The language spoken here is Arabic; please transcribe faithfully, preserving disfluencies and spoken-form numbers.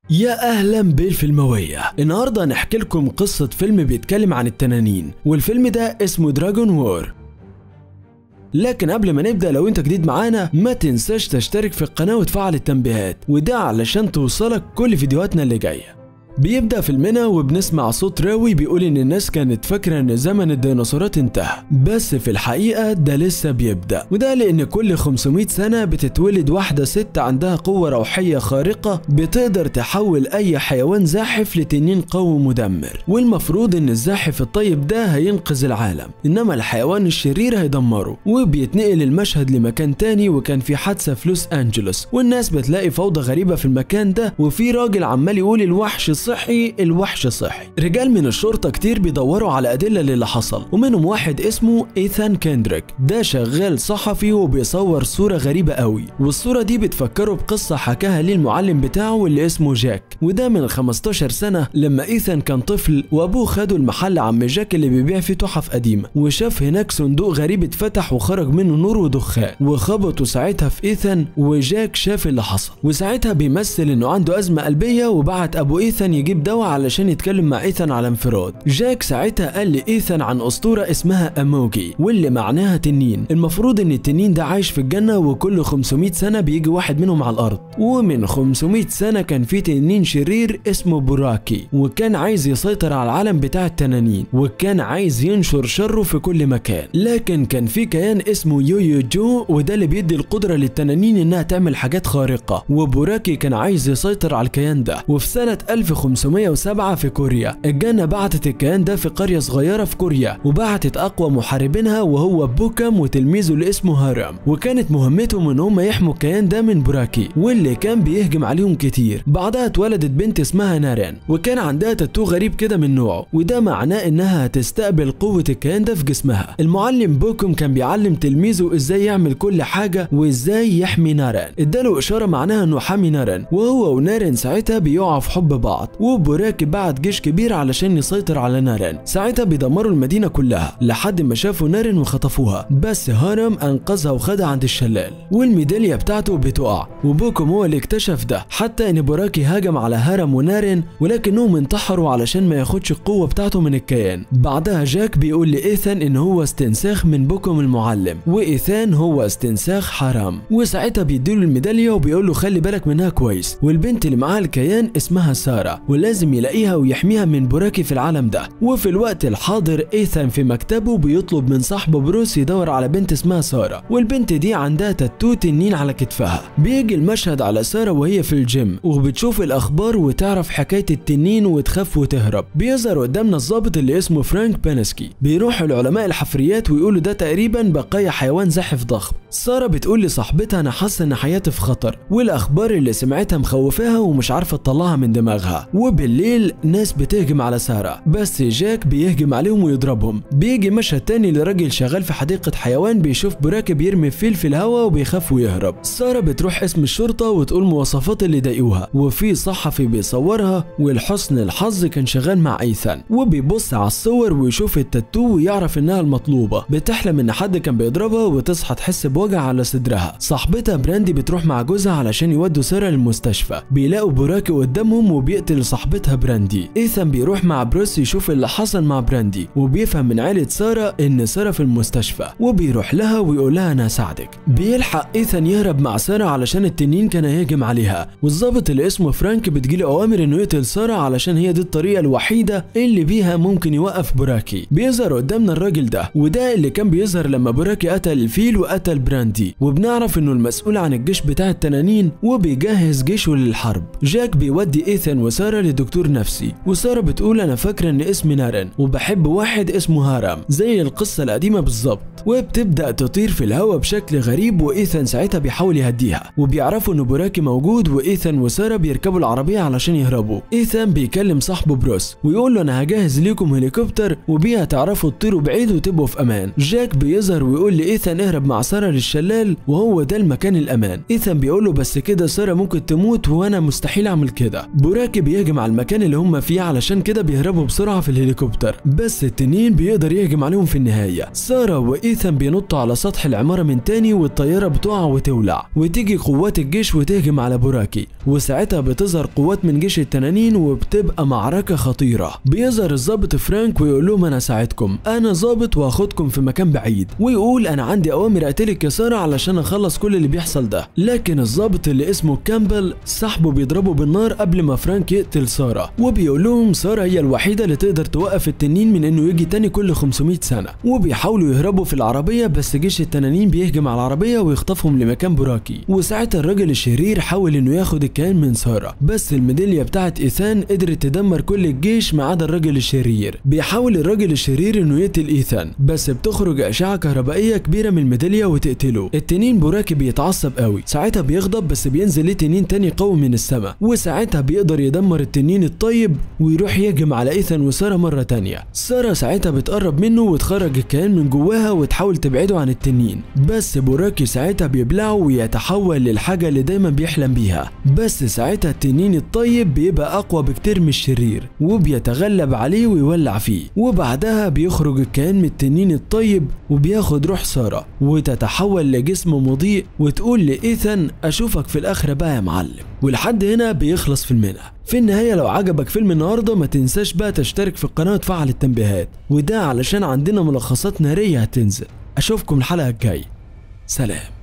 يا اهلا بالفيلموية. النهارده هنحكي لكم قصة فيلم بيتكلم عن التنانين، والفيلم ده اسمه دراجون وور. لكن قبل ما نبدأ، لو انت جديد معانا ما تنساش تشترك في القناة وتفعل التنبيهات، وده علشان توصلك كل فيديوهاتنا اللي جاية. بيبدأ فيلمنا وبنسمع صوت راوي بيقول ان الناس كانت فاكرة ان زمن الديناصورات انتهى، بس في الحقيقة ده لسه بيبدأ، وده لان كل خمسمية سنة بتتولد واحدة ست عندها قوة روحية خارقة بتقدر تحول اي حيوان زاحف لتنين قوي مدمر، والمفروض ان الزاحف الطيب ده هينقذ العالم، انما الحيوان الشرير هيدمره. وبيتنقل المشهد لمكان تاني، وكان في حادثة في لوس انجلوس، والناس بتلاقي فوضى غريبة في المكان ده، وفي راجل عمال يقول الوحش صحي الوحش صحي. رجال من الشرطة كتير بيدوروا على أدلة للي حصل، ومنهم واحد اسمه إيثان كندريك، ده شغال صحفي وبيصور صورة غريبة قوي، والصورة دي بتفكره بقصة حكاها ليه المعلم بتاعه واللي اسمه جاك، وده من خمستاشر سنة لما إيثان كان طفل وأبوه خده المحل عم جاك اللي بيبيع فيه تحف قديمة، وشاف هناك صندوق غريب اتفتح وخرج منه نور ودخان، وخبطوا ساعتها في إيثان، وجاك شاف اللي حصل، وساعتها بيمثل إنه عنده أزمة قلبية، وبعت أبو إيثان يجيب دواء علشان يتكلم مع إيثان على انفراد. جاك ساعتها قال لإيثان عن أسطورة اسمها أموجي، واللي معناها تنين. المفروض إن التنين ده عايش في الجنة، وكل خمسمية سنة بيجي واحد منهم على الأرض، ومن خمسمية سنة كان في تنين شرير اسمه بوراكي، وكان عايز يسيطر على العالم بتاع التنانين، وكان عايز ينشر شره في كل مكان. لكن كان في كيان اسمه يويو جو، وده اللي بيدي القدرة للتنانين إنها تعمل حاجات خارقة، وبوراكي كان عايز يسيطر على الكيان ده. وفي سنة ألف وخمسمية وسبعة في كوريا، الجنة بعتت الكيان ده في قرية صغيرة في كوريا، وبعتت أقوى محاربينها وهو بوكام وتلميذه اللي اسمه هارام، وكانت مهمتهم إن هم يحموا الكيان ده من بوراكي واللي كان بيهجم عليهم كتير. بعدها اتولدت بنت اسمها نارين، وكان عندها تاتو غريب كده من نوعه، وده معناه إنها هتستقبل قوة الكيان ده في جسمها. المعلم بوكام كان بيعلم تلميذه إزاي يعمل كل حاجة وإزاي يحمي نارين، اداله إشارة معناها إنه حامي نارين، وهو ونارين ساعتها بيقعوا في حب بعض. وبوراكي بعت جيش كبير علشان يسيطر على نارين، ساعتها بيدمروا المدينة كلها لحد ما شافوا نارين وخطفوها، بس هارم انقذها وخدها عند الشلال، والميدالية بتاعته بتقع، وبوكم هو اللي اكتشف ده، حتى ان بوراكي هاجم على هارم ونارين ولكنهم انتحروا علشان ما ياخدش القوة بتاعته من الكيان. بعدها جاك بيقول لإيثان ان هو استنساخ من بوكم المعلم، وإيثان هو استنساخ حرام، وساعتها بيديله الميدالية وبيقول له خلي بالك منها كويس، والبنت اللي معاها الكيان اسمها سارة، ولازم يلاقيها ويحميها من بوراكي في العالم ده. وفي الوقت الحاضر إيثان في مكتبه بيطلب من صاحبه بروس يدور على بنت اسمها سارة، والبنت دي عندها تاتو تنين على كتفها. بيجي المشهد على سارة وهي في الجيم وبتشوف الأخبار وتعرف حكاية التنين وتخاف وتهرب. بيظهر قدامنا الضابط اللي اسمه فرانك بانسكي، بيروح العلماء الحفريات ويقولوا ده تقريبا بقايا حيوان زاحف ضخم. سارة بتقول لصاحبتها أنا حاسة إن حياتي في خطر، والأخبار اللي سمعتها مخوفاها ومش عارفة تطلعها من دماغها. وبالليل ناس بتهجم على سارة، بس جاك بيهجم عليهم ويضربهم. بيجي مشهد تاني لراجل شغال في حديقة حيوان بيشوف بوراكي بيرمي فيل في الهواء وبيخاف ويهرب. سارة بتروح اسم الشرطة وتقول مواصفات اللي ضايقوها، وفي صحفي بيصورها، ولحسن الحظ كان شغال مع إيثان، وبيبص على الصور ويشوف التاتو ويعرف انها المطلوبة. بتحلم ان حد كان بيضربها وتصحى تحس بوجع على صدرها. صاحبتها براندي بتروح مع جوزها علشان يودوا سارة للمستشفى، بيلاقوا بوراكي قدامهم وبيقتل صاحبتها براندي. إيثان بيروح مع بروس يشوف اللي حصل مع براندي، وبيفهم من عيلة سارة ان سارة في المستشفى، وبيروح لها ويقول لها انا هساعدك. بيلحق إيثان يهرب مع سارة علشان التنين كان هيهجم عليها، والضابط اللي اسمه فرانك بتجيله اوامر انه يقتل سارة علشان هي دي الطريقة الوحيدة اللي بيها ممكن يوقف بوراكي. بيظهر قدامنا الراجل ده، وده اللي كان بيظهر لما بوراكي قتل الفيل وقتل براندي، وبنعرف انه المسؤول عن الجيش بتاع التنانين وبيجهز جيشه للحرب. جاك بيودي إيثان وسارة لدكتور نفسي، وسارة بتقول انا فاكرة ان اسمي نارين وبحب واحد اسمه هارام زي القصة القديمة بالظبط، وبتبدأ تطير في الهواء بشكل غريب، وإيثان ساعتها بيحاول يهديها، وبيعرفوا ان بوراكي موجود، وإيثان وسارة بيركبوا العربية علشان يهربوا. إيثان بيكلم صاحبه بروس ويقول له انا هجهز ليكم هليكوبتر وبيها تعرفوا تطيروا بعيد وتبقوا في امان. جاك بيظهر ويقول لإيثان اهرب مع سارة للشلال وهو ده المكان الامان. إيثان بيقول له بس كده سارة ممكن تموت وانا مستحيل اعمل كده. بوراكي بيهجم على المكان اللي هم فيه، علشان كده بيهربوا بسرعة في الهليكوبتر، بس التنين بيقدر يهجم عليهم في النهاية. سارة وإيثان بينطوا على سطح العمارة من تاني، والطيارة بتقع وتولع، وتيجي قوات الجيش وتهجم على بوراكي، وساعتها بتظهر قوات من جيش التنانين وبتبقى معركة خطيرة. بيظهر الضابط فرانك ويقول لهم انا ساعدكم، انا ضابط وهاخدكم في مكان بعيد، ويقول انا عندي اوامر اقتلك يا سارة علشان اخلص كل اللي بيحصل ده. لكن الضابط اللي اسمه كامبل صاحبه بيضربه بالنار قبل ما فرانك يقتل سارة، وبيقول لهم سارة هي الوحيدة اللي تقدر توقف التنين من انه يجي تاني كل خمسمية سنة. وبيحاولوا يهربوا في العربية، بس جيش التنانين بيهجم على العربية ويخطفهم لمكان بوراكي. وساعتها الراجل الشرير حاول انه ياخد الكيان من سارة، بس الميدالية بتاعت إيثان قدرت تدمر كل الجيش ما عدا الراجل الشرير. بيحاول الراجل الشرير انه يقتل إيثان، بس بتخرج اشعة كهربائية كبيرة من الميدالية وتقتله. التنين بوراكي بيتعصب قوي، ساعتها بيغضب، بس بينزل ليه تنين تاني قوي من السماء، وساعتها بيقدر يدمر التنين الطيب ويروح يهجم على إيثان وسارة مرة تانية. سارة ساعتها بتقرب منه وتخرج الكيان من جواها وتحاول تبعده عن التنين، بس بوراكي ساعتها بيبلعه ويتحول للحاجة اللي دايما بيحلم بيها. بس ساعتها التنين الطيب بيبقى اقوى بكتير من الشرير وبيتغلب عليه ويولع فيه، وبعدها بيخرج الكيان من التنين الطيب وبياخد روح سارة وتتحول لجسم مضيء، وتقول لإيثان اشوفك في الاخرة بقى يا معلم. ولحد هنا بيخلص فيلمنا. في النهاية لو عجبك فيلم النهاردة ما تنساش بقى تشترك في القناة وتفعل التنبيهات، وده علشان عندنا ملخصات نارية هتنزل. اشوفكم الحلقة الجاية، سلام.